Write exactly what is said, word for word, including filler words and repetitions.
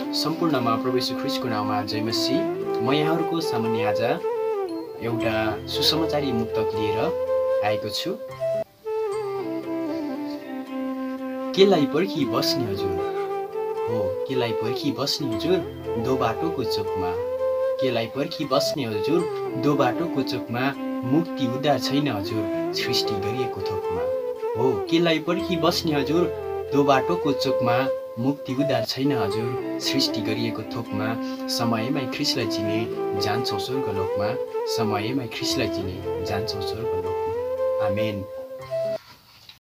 सम्पूर्णमा प्रभु येशू ख्रीष्टको नाममा जय मसीह। म यहाँहरूको सामुन्ने आज एउटा सुसमाचारी मुक्तक लिएर आएको छु। केलाई पर्खी बस्ने हजुर, हो केलाई पर्खी बस्ने हजुर दो बाटोको चोकमा। केलाई पर्खी बस्ने हजुर दो बाटोको चोकमा, मुक्ति उद्धार छैन हजुर सृष्टि गरिएको थोकमा। हो केलाई पर्खी बस्ने हजुर दो बाटोको चोकमा, मुक्ति उद्धार छैन हजुर सृष्टि गरिएको थोकमा। समयमै ख्रीष्टलाई चिने जान्छौ स्वर्गलोकमा, समयमै ख्रीष्टलाई चिने जान्छौ स्वर्गलोकमा। आमेन।